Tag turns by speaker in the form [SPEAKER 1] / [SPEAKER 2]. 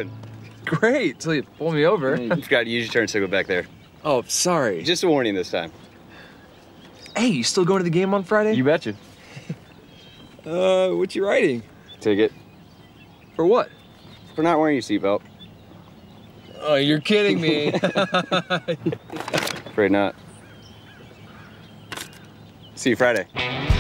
[SPEAKER 1] going?
[SPEAKER 2] Great, till you pull me over.
[SPEAKER 1] You forgot to use your turn signal back there.
[SPEAKER 2] Oh, sorry.
[SPEAKER 1] Just a warning this time.
[SPEAKER 2] Hey, you still going to the game on Friday?
[SPEAKER 1] You betcha.
[SPEAKER 2] What you writing?
[SPEAKER 1] Ticket.
[SPEAKER 2] For what?
[SPEAKER 1] For not wearing your seatbelt.
[SPEAKER 2] Oh, you're kidding me.
[SPEAKER 1] Afraid not. See you Friday.